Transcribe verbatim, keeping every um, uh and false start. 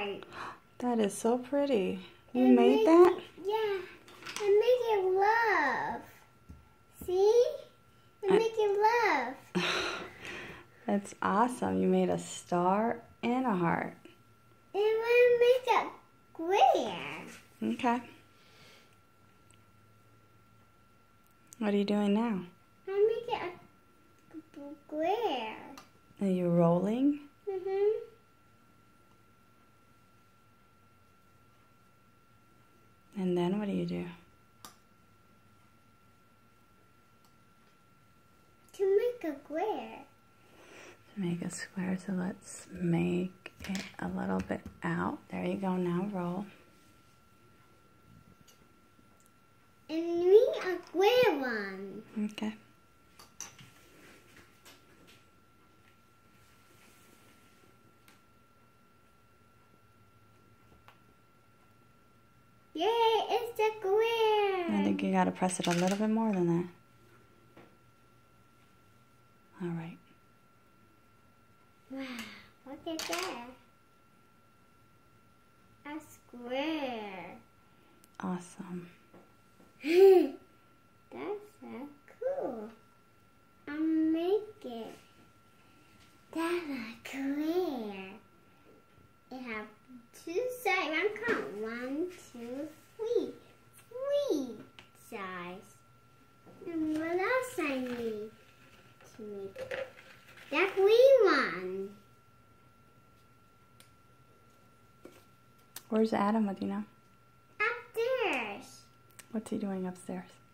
heart. That is so pretty. You And made make that? It, yeah. And make it love. See? And I- make it love. That's awesome. You made a star and a heart. And we'll make a square. Okay. What are you doing now? I'm making a square. Are you rolling? Mm-hmm. And then what do you do? To make a square. To make a square, so let's make it a little bit out. There you go, now roll. And make a square one. Okay. Yay, it's a square. I think you gotta press it a little bit more than that. All right. Wow, look at that. A square. Awesome. That's so cool. I'll make it. That's a square. It has two sides. I count one, two, three. Three sides. And what else I need to make that green one? Where's Adam? What do you know? Upstairs. What's he doing upstairs?